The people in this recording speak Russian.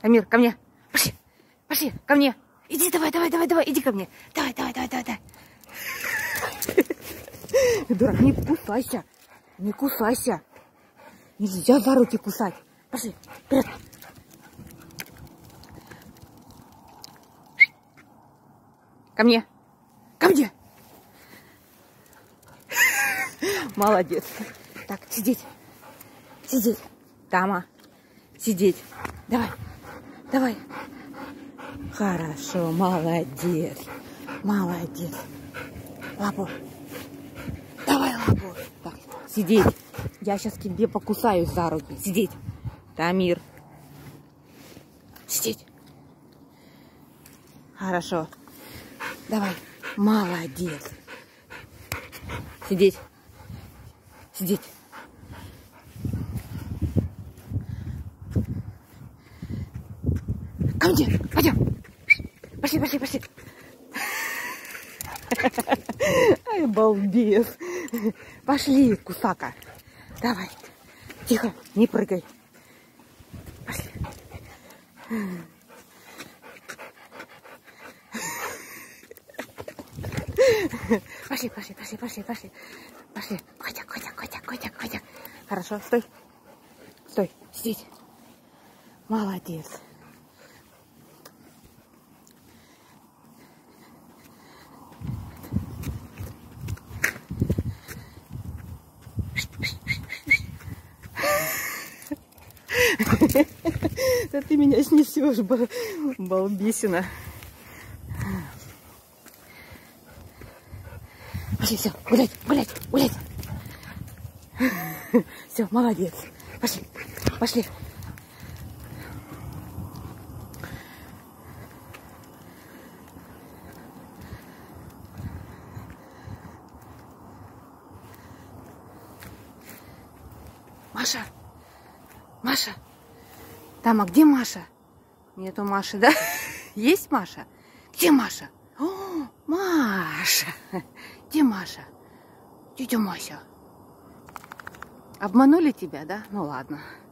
Тамир, ко мне. Пошли, пошли, ко мне. Иди, давай, иди ко мне. Давай. Дурак, не кусайся. Не кусайся. Нельзя за руки кусать. Пошли, вперед. Ко мне. Ко мне. Молодец. Так, сидеть. Сидеть. Тама. Сидеть. Давай. Хорошо, молодец. Молодец. Лапу. Давай лапу. Так, сидеть. Я сейчас тебе покусаюсь за руки. Сидеть. Тамир. Сидеть. Хорошо. Давай. Молодец. Сидеть. Сидеть. Ко мне. Пойдем. Пошли. Ай, балбес. Пошли, кусака. Давай. Тихо, не прыгай. Пошли. Пошли. Котик. Хорошо, стой. Сидеть. Молодец. Да ты меня снесешь, балбесина. Пошли, все, гулять. Все, молодец. Пошли. Маша. Там, а где Маша? Нету Маши, да? Есть Маша? Где Маша? О, Маша. Где Маша? Тетя Мася. Обманули тебя, да? Ну ладно.